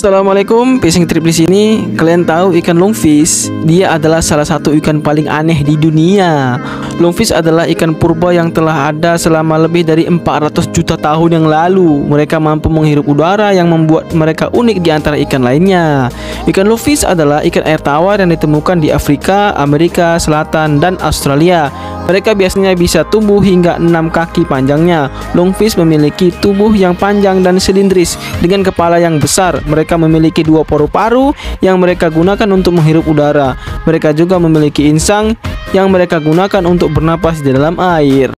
Assalamualaikum, Fishing Trip di sini. Kalian tahu ikan lungfish? Dia adalah salah satu ikan paling aneh di dunia. Lungfish adalah ikan purba yang telah ada selama lebih dari 400 juta tahun yang lalu. Mereka mampu menghirup udara yang membuat mereka unik di antara ikan lainnya. Ikan lungfish adalah ikan air tawar yang ditemukan di Afrika, Amerika Selatan, dan Australia. Mereka biasanya bisa tumbuh hingga 6 kaki panjangnya. Lungfish memiliki tubuh yang panjang dan silindris dengan kepala yang besar. Mereka memiliki 2 paru-paru yang mereka gunakan untuk menghirup udara. Mereka juga memiliki insang yang mereka gunakan untuk bernapas di dalam air.